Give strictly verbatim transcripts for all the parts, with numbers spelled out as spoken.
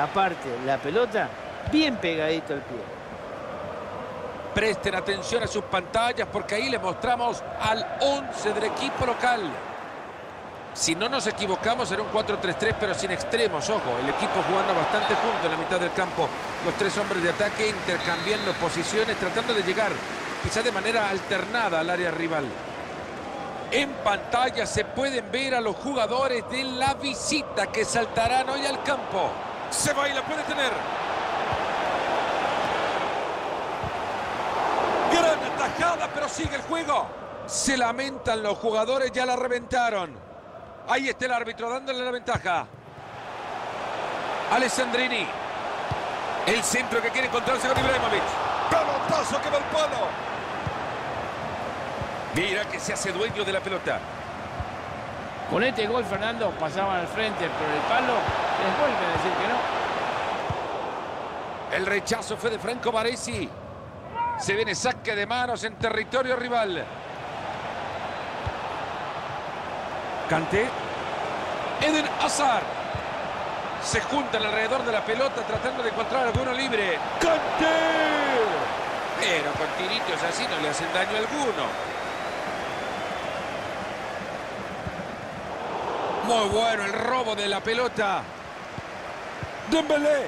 Aparte, la pelota bien pegadito al pie. Presten atención a sus pantallas porque ahí les mostramos al once del equipo local. Si no nos equivocamos, era un cuatro tres tres, pero sin extremos. Ojo, el equipo jugando bastante junto en la mitad del campo. Los tres hombres de ataque intercambiando posiciones, tratando de llegar, quizá de manera alternada, al área rival. En pantalla se pueden ver a los jugadores de la visita que saltarán hoy al campo. Se va y la puede tener. Gran atajada, pero sigue el juego. Se lamentan los jugadores, ya la reventaron. Ahí está el árbitro dándole la ventaja. Alessandrini. El centro que quiere encontrarse con Ibrahimovic. Pelotazo que va al palo. Mira que se hace dueño de la pelota. Con este gol, Fernando, pasaban al frente por el palo. Les vuelven a decir que no. El rechazo fue de Franco Baresi. Se viene saque de manos en territorio rival. Kanté. Eden Hazard. Se juntan alrededor de la pelota tratando de encontrar alguno libre. ¡Kanté! Pero con tiritos así no le hacen daño alguno. Muy bueno el robo de la pelota. Dembélé.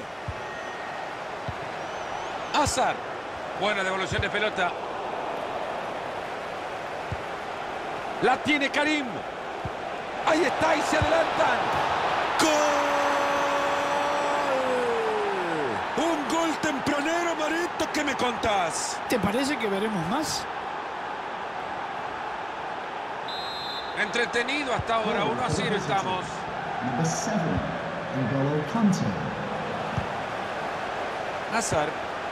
Hazard. Buena devolución de pelota. La tiene Karim. Ahí está y se adelantan. ¡Gol! Un gol tempranero, Marito. ¿Qué me contás? ¿Te parece que veremos más? Entretenido hasta ahora. uno a cero estamos. Number seven, N'Golo Kanté. Hazard.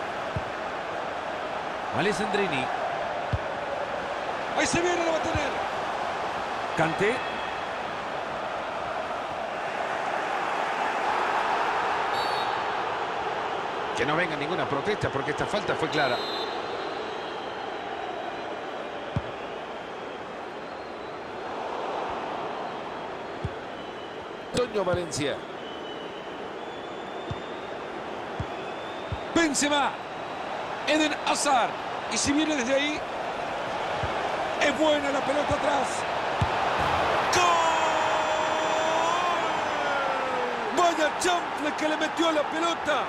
Alessandrini. Ahí se viene, lo va a tener. Kanté. Que no venga ninguna protesta porque esta falta fue clara. Toño Valencia. Benzema. Eden Hazard. Y si viene desde ahí, es buena la pelota atrás. ¡Gol! Vaya chanfle que le metió a la pelota.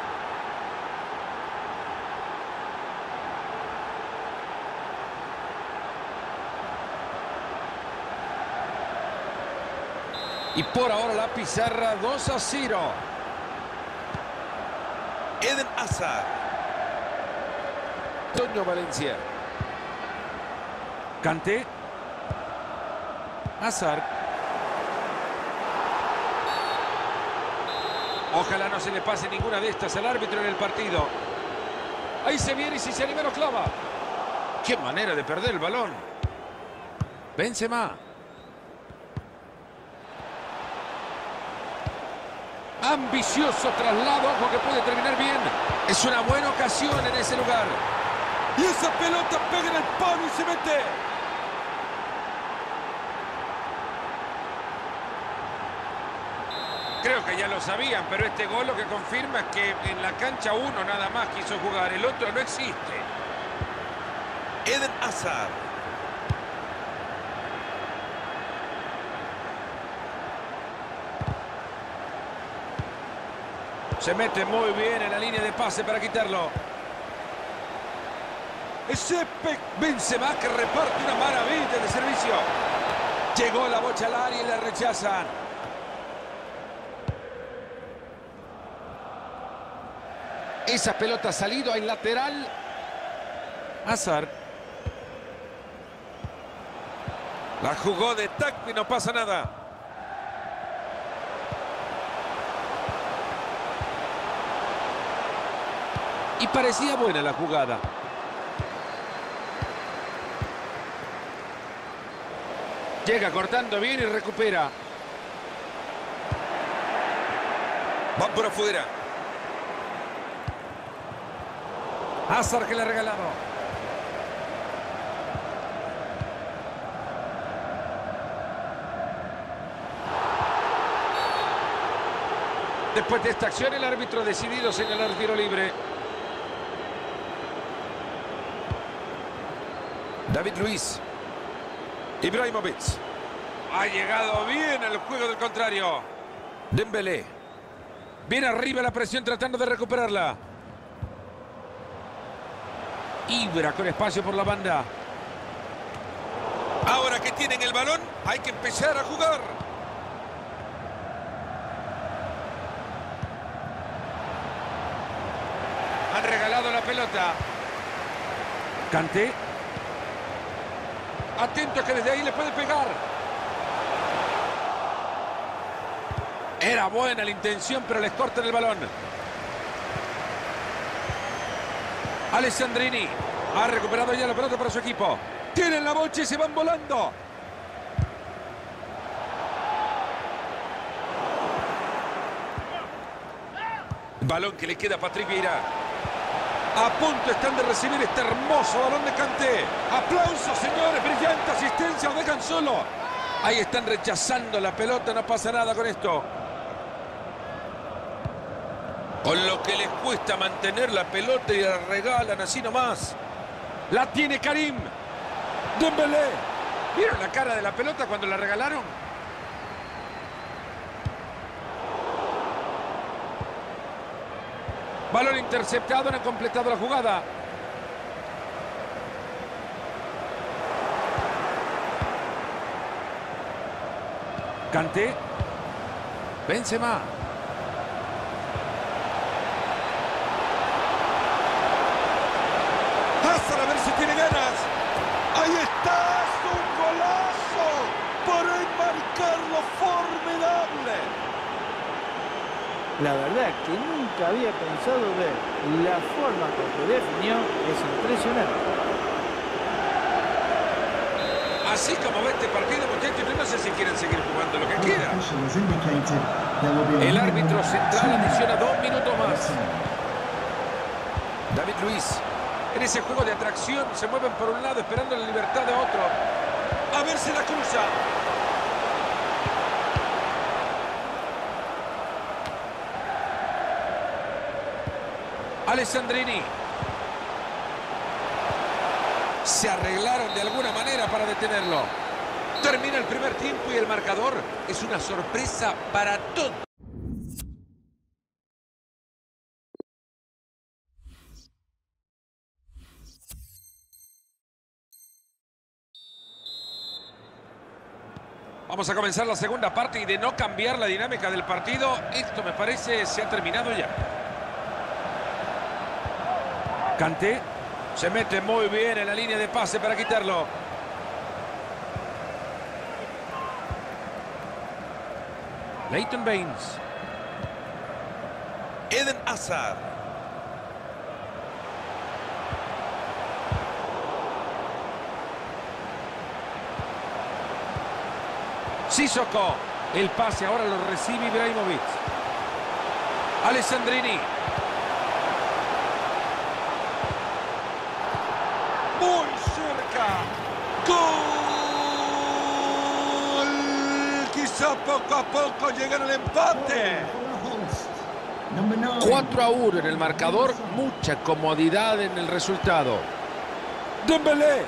Y por ahora la pizarra dos a cero. Eden Hazard. Toño Valencia. Kanté. Hazard. Ojalá no se le pase ninguna de estas al árbitro en el partido. Ahí se viene y si se anima lo clava. Qué manera de perder el balón. Benzema. Ambicioso traslado, ojo que puede terminar bien. Es una buena ocasión en ese lugar. Y esa pelota pega en el palo y se mete. Creo que ya lo sabían, pero este gol lo que confirma es que en la cancha uno nada más quiso jugar, el otro no existe. Eden Hazard. Se mete muy bien en la línea de pase para quitarlo. Ese Benzema que reparte una maravilla de servicio. Llegó la bocha al área y la rechazan. Esa pelota ha salido en lateral. Hazard. La jugó de tacto y no pasa nada. Y parecía buena la jugada. Llega cortando bien y recupera. Va por afuera. Hazard que le ha regalado. Después de esta acción, el árbitro ha decidido señalar tiro libre. David Luiz. Ibrahimovic. Ha llegado bien al juego del contrario. Dembélé. Viene arriba la presión tratando de recuperarla. Ibra con espacio por la banda. Ahora que tienen el balón, hay que empezar a jugar. Han regalado la pelota. Kanté. Atento que desde ahí le puede pegar. Era buena la intención, pero les cortan el balón. Alessandrini ha recuperado ya la pelota para su equipo. Tienen la bocha y se van volando. Balón que le queda a Patrick Vieira. A punto están de recibir este hermoso balón de Kanté. ¡Aplausos, señores! ¡Brillante asistencia! ¡Lo dejan solo! Ahí están rechazando la pelota. No pasa nada con esto. Con lo que les cuesta mantener la pelota y la regalan así nomás. La tiene Karim. Dembélé. ¿Vieron la cara de la pelota cuando la regalaron? Balón interceptado, no han completado la jugada. Kanté. Benzema. Hazard a ver si tiene ganas. Ahí está, es un golazo. Por enmarcarlo, formidable. La verdad que nunca había pensado ver la forma con que definió. Es impresionante. Así como ve este partido, muchachos, yo no sé si quieren seguir jugando lo que quieran. El árbitro central adiciona dos minutos más. David Luiz. En ese juego de atracción se mueven por un lado esperando la libertad de otro. A ver si la cruza. Alessandrini. Se arreglaron de alguna manera para detenerlo. Termina el primer tiempo y el marcador es una sorpresa para todos. Vamos a comenzar la segunda parte y de no cambiar la dinámica del partido, esto me parece se ha terminado ya. Kanté se mete muy bien en la línea de pase para quitarlo. Leighton Baines. Eden Hazard. Sissoko. El pase ahora lo recibe Ibrahimovic. Alessandrini. Muy cerca. ¡Gol! Quizá poco a poco llegan al empate. cuatro a uno en el marcador. Mucha comodidad en el resultado. Dembélé.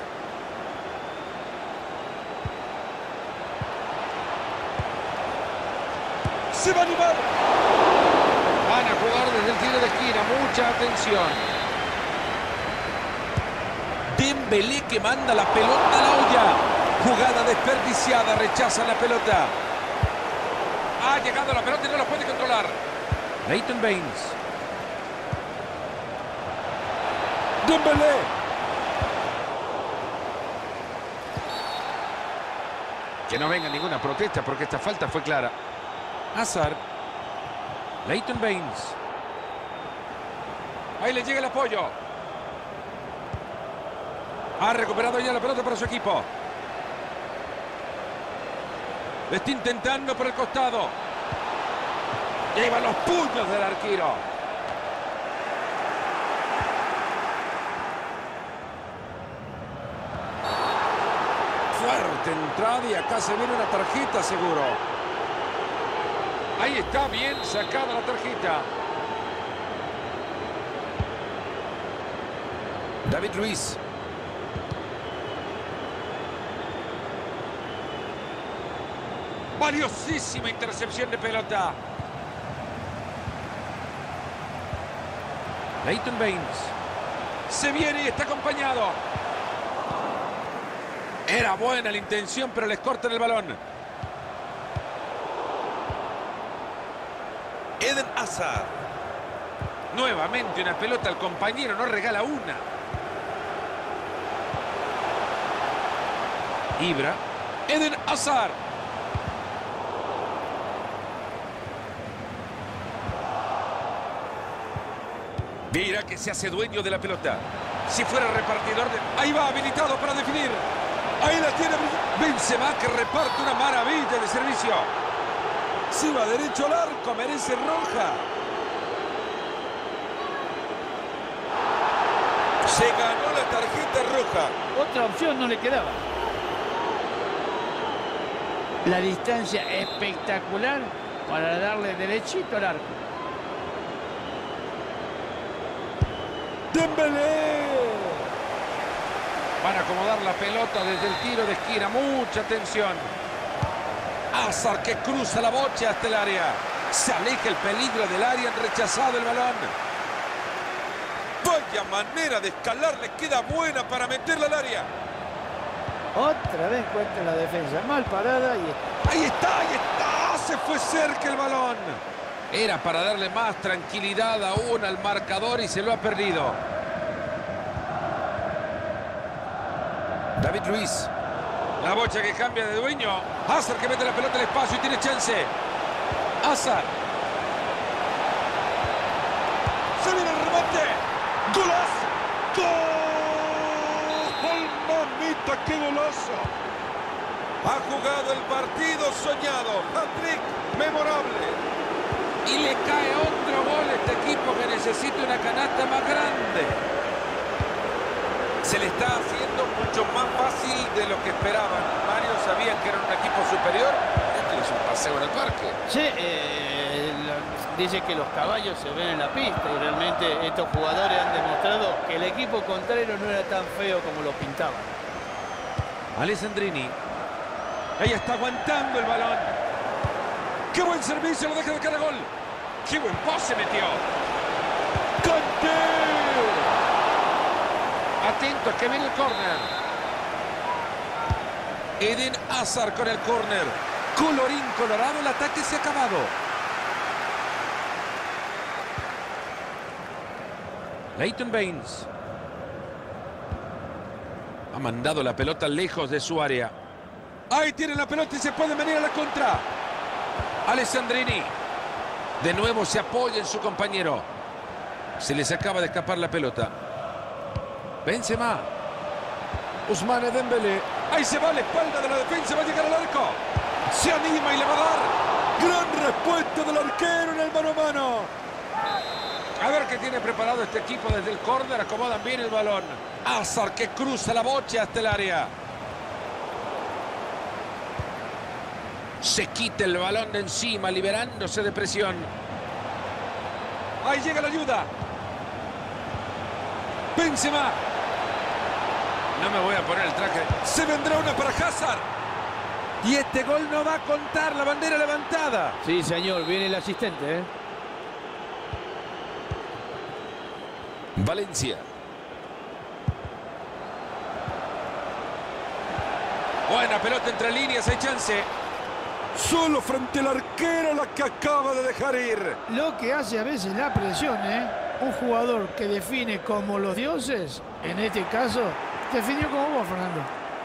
Se va a animar. Van a jugar desde el tiro de esquina. Mucha atención. Dembélé que manda la pelota a la olla. Jugada desperdiciada. Rechaza la pelota. Ha llegado la pelota y no la puede controlar. Leighton Baines. Dembélé. Que no venga ninguna protesta porque esta falta fue clara. Hazard. Leighton Baines. Ahí le llega el apoyo. Ha recuperado ya la pelota para su equipo. Lo está intentando por el costado. Lleva los puños del arquero. Fuerte entrada y acá se viene una tarjeta seguro. Ahí está, bien sacada la tarjeta. David Luiz. Valiosísima intercepción de pelota. Leighton Baines. Se viene y está acompañado. Era buena la intención, pero les cortan el balón. Eden Hazard. Nuevamente una pelota al compañero, no regala una. Ibra. Eden Hazard. Mira que se hace dueño de la pelota. Si fuera repartidor de... Ahí va, habilitado para definir. Ahí la tiene Benzema, que reparte una maravilla de servicio. Si va derecho al arco, merece roja. Se ganó la tarjeta roja. Otra opción no le quedaba. La distancia espectacular para darle derechito al arco. Dembélé. Van a acomodar la pelota desde el tiro de esquina. Mucha atención. Hazard que cruza la bocha hasta el área. Se aleja el peligro del área. Han rechazado el balón. Vaya manera de escalar. Le queda buena para meterla al área. Otra vez encuentra la defensa. Mal parada y... Ahí está, ahí está. Se fue cerca el balón. Era para darle más tranquilidad aún al marcador y se lo ha perdido. David Luiz. La bocha que cambia de dueño. Hazard que mete la pelota al espacio y tiene chance. Hazard. Se viene el remate. ¡Golazo! ¡Gol! ¡Mamita, qué golazo! Ha jugado el partido soñado. Hat-trick memorable. Y le cae otro gol a este equipo que necesita una canasta más grande. Se le está haciendo mucho más fácil de lo que esperaban. Varios sabían que era un equipo superior. Este es un paseo en el parque. Sí, eh, la, dice que los caballos se ven en la pista y realmente estos jugadores han demostrado que el equipo contrario no era tan feo como lo pintaban. Alessandrini. Ella está aguantando el balón. ¡Qué buen servicio! Lo deja de cara gol. ¡Qué buen pase metió! ¡Kanté! Atento, que viene el córner. Eden Hazard con el córner. Colorín colorado, el ataque se ha acabado. Leighton Baines. Ha mandado la pelota lejos de su área. Ahí tiene la pelota y se puede venir a la contra. Alessandrini. De nuevo se apoya en su compañero. Se les acaba de escapar la pelota. Benzema. Ousmane Dembélé. Ahí se va a la espalda de la defensa. Va a llegar al arco. Se anima y le va a dar. Gran respuesta del arquero en el mano a mano. A ver qué tiene preparado este equipo desde el córner. Acomodan bien el balón. Hazard que cruza la bocha hasta el área. Se quita el balón de encima, liberándose de presión. Ahí llega la ayuda. Benzema. No me voy a poner el traje. Se vendrá una para Hazard. Y este gol no va a contar. La bandera levantada. Sí, señor. Viene el asistente, ¿eh? Valencia. Buena pelota entre líneas. Hay chance. Solo frente al arquero la que acaba de dejar ir. Lo que hace a veces la presión, ¿eh? Un jugador que define como los dioses, en este caso, definió como vos, Fernando.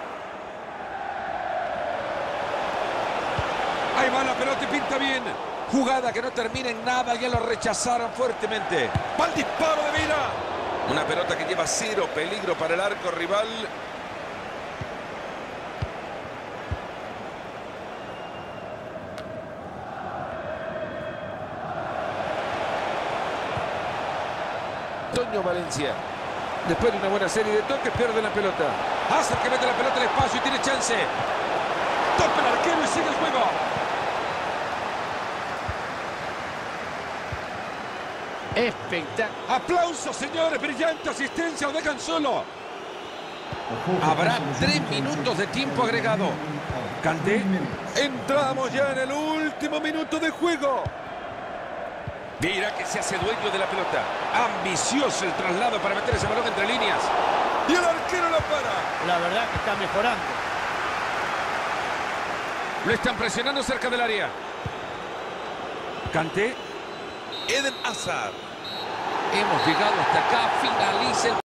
Ahí va la pelota y pinta bien. Jugada que no termina en nada, ya lo rechazaron fuertemente. Va el disparo de Vila. Una pelota que lleva cero peligro para el arco rival. Toño Valencia. Después de una buena serie de toques, pierde la pelota. Hazard que mete la pelota al espacio y tiene chance. Toca el arquero y sigue el juego. Espectacular. ¡Aplausos, señores! ¡Brillante asistencia! ¡Lo dejan solo! Habrá tres minutos de tiempo agregado. Kanté. Entramos ya en el último minuto de juego. Mira que se hace dueño de la pelota. Ambicioso el traslado para meter ese balón entre líneas. Y el arquero la para. La verdad que está mejorando. Lo están presionando cerca del área. Kanté. Eden Hazard. Hemos llegado hasta acá. Finaliza el